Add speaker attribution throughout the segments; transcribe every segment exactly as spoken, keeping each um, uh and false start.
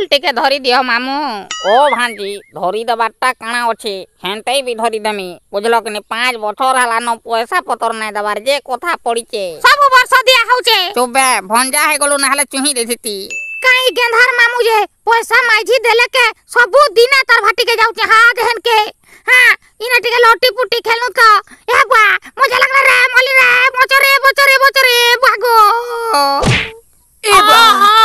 Speaker 1: चाउल टिके धरी दियो मामू। ओ भांजी धरी दबाटा काना अछि हेंतै भी धरी देमी बुझलो कि पाँच बछर हला न पैसा पतर नै दबार जे कथा पड़िचे सब वर्ष दिया होचे। चुबे भंजा हे गलो नहले चुही देथिती काई गेंधार मामू जे पैसा माइझी देले के सब दिन तार भाटी के जाउचे हां जहन के हां इना टिके लोटी पुटी खेलनु तो ए बा मजा लगला रे मली रे बचरे बचरे बचरे भागो ए बा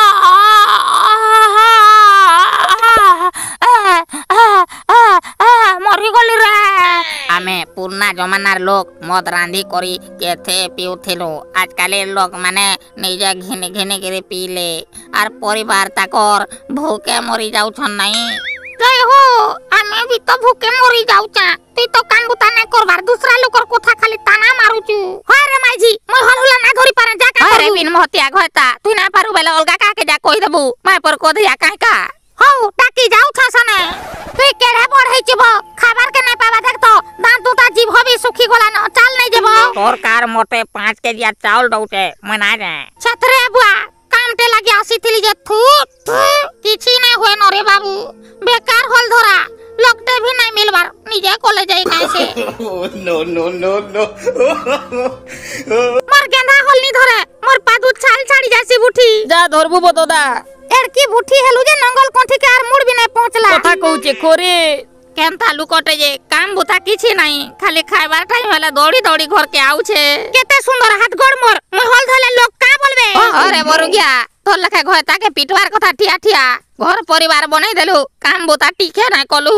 Speaker 1: मरी गली रे। आमे पुरना जमानार लोग मद रांधी करी केथे पिउथिलु आजकल लोग माने निजे घिने घिने करे पीले आर परिवार ताकर भूखे मरी जाउछन नहीं जय हो आमे भी तो भूखे मरी जाउछा तू तो कान बुता नै करबार दूसरा लोकर कोथा खाली ताना मारुचु। हाय रे माइजी মই हलहुला ना धरि पारे जा का अरे बिन महतिया घयता तू ना पारु बेले अलगा का के जा कहि देबू मैं पर को दिया काहे का हौ टाकी जाउ छसने तू केड़े पढ़ै छबो खाबार के नै पाबा देख तो दांत दूता जीभ भी सुखी गोला न चाल नै जेबो सरकार मोटे पाँच केजी चावल दउते मैं ना जाए छतरे बुआ कामटे लागि आसीथिली जे थू किछि नै होय न रे बाबू बेकार होल धरा लगते भी नहीं मिलबार निजे कॉलेज जाई कैसे no no no no more गेंदा होल नी धरे मोर पादू छाल छाड़ी जासी बुठी जा धरबू बतोदा एड़की बुठी हेलु जे नंगल कोठी के आर मुड़ भी नहीं पहुंचला कथा कहूचे खोरे केनता लुकटे जे काम बुता किछि नहीं खाली खाइबार टाइम होला दौड़ी दौड़ी घर के आउछे केते सुंदर हाथ गोड़ मोर मैं होल धले लोग का बोलबे अरे मरुगिया तोर लखे घयता के पिटवार कथा ठिया ठिया घर परिवार बनै देलु काम बुता टिके ना कलु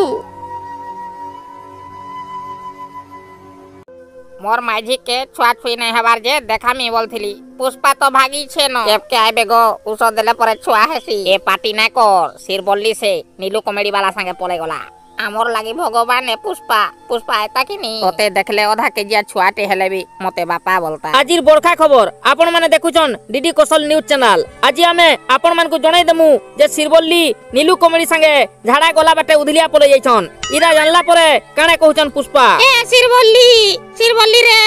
Speaker 1: मोर माझी के छुआ छुई नहीं हबार जे देखा मी बोलथिली पुष्पा तो भागी छे न केप के आइबे गो उस देले परे छुआ हेसी ए पार्टी ना कर सिर बोलली से नीलू कॉमेडी वाला संगे पले गला आमर लागि भगवान ने पुष्पा पुष्पा आयता कि नहीं तोते देखले आधा केजिया छुआटे हेले भी मते बापा बोलता
Speaker 2: आजिर बड़खा खबर आपण माने देखुछन डीडी कौशल न्यूज चैनल आज आमे आपण मान को जणाई देमु जे सिरबल्ली नीलू कॉमेडी संगे झाड़ा गला बाटे उधलिया पले जाइछन इरा जानला परे काने कहउछन पुष्पा
Speaker 1: ए सिरबल्ली सिरबल्ली रे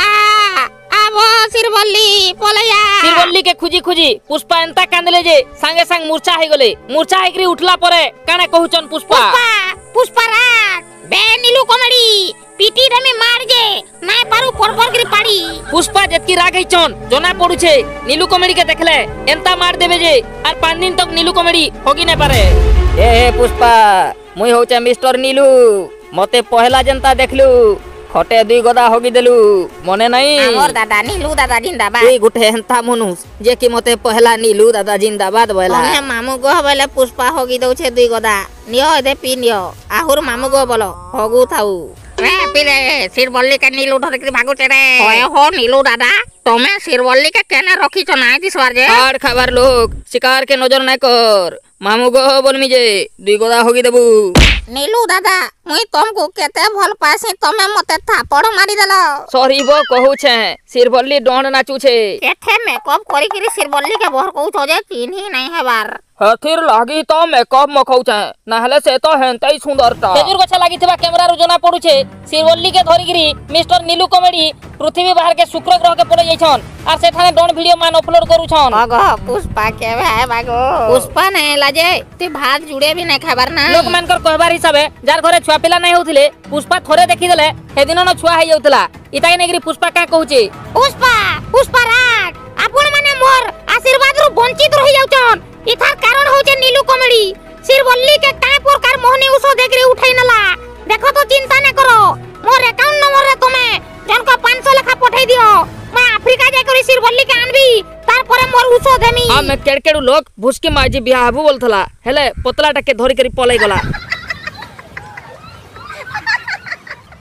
Speaker 1: आ आबो सिरबल्ली पलया
Speaker 2: सिरबल्ली के खुजी खुजी पुष्पा एंता कांदले जे संगे संग मूर्छा हे गले मूर्छा हेकरी उठला परे काने कहउछन पुष्पा
Speaker 1: पुष्पा पुष्पा रात बे नीलू कॉमेडी पीटी रे में मार जे नाय पारू परपर गिरी पाड़ी
Speaker 2: पुष्पा जतकी रागैछन जना पडुछे नीलू कॉमेडी के देखले एंता मार देबे जे आर पाँच दिन तक नीलू कॉमेडी होगी नै पारे ए हे पुष्पा मुई होचे मिस्टर नीलू मते पहला जनता देखलु खटे दुई गदा होगी देलु मने नहीं
Speaker 1: हमर दादा नीलू दादा जिंदाबाद
Speaker 2: ए गुठे हंता मनुष जे कि मते पहला नीलू दादा जिंदाबाद बोला
Speaker 1: ओने मामू गो बोले पुष्पा होगी दउछे दुई गदा नियो दे पी नियो आहुर मामू गो बोलो होगु थाउ रे पिले सिरबल्ली के नीलू धर के भागु चेरे ओए हो नीलू दादा तमे सिरबल्ली के केने रखी छ नाय दिस बार जे
Speaker 2: और खबर लोग शिकार के नजर न कर मामू गो बोलमी जे दुई गदा होगी देबू
Speaker 1: नीलू दादा मुई तुमको केते भल पासे तमे मते थापड़ मारी देलो
Speaker 2: सॉरी वो कहू छे सिरबल्ली डोंड नाचू छे
Speaker 1: केथे मेकअप करी करी सिरबल्ली के बहर कहू छ जे चिन्ही नहीं हेबार
Speaker 2: हथिर लागी तो मेकअप मखौ छे नहले से तो हेंतई सुंदरता तेजुर गछ लागि थिबा कैमरा रु जना पडु छे सिरबल्ली के धरि गिरी मिस्टर नीलू कॉमेडी पृथ्वी बाहर के शुक्र ग्रह के पड़े जाइछन आर सेठाने डोंड वीडियो मान अपलोड करू छन
Speaker 1: अगो पुष्पा के भाई बागो पुष्पा नहीं लाजे तू भात जुड़े भी नहीं खबर ना
Speaker 2: लोक मानकर कहबार हिसाबे जार घरे छुआ पिला नहीं होथिले पुष्पा थोरे देखि देले हे दिन न छुआ हे जाउतला इताई नेगरी पुष्पा का कहूची
Speaker 1: पुष्पा पुष्पा राज आपण माने मोर आशीर्वाद रु वंचित रहि जाउछन इथार कारण होचे नीलू कॉमेडी सिरबल्ली के काय प्रकार मोहनी उसो देखरे उठाई नला देखो तो चिंता न करो मोर अकाउंट नंबर रे तुमे जन को पाँच सौ लेखा पठाई दियो मैं अफ्रीका जाय करी सिरबल्ली के आनबी तार परे मोर उसो देमी
Speaker 2: हम केड़केडू लोग भुसके माजी बियाहबू बोलथला हेले पतला टके धरि करी पलै गला।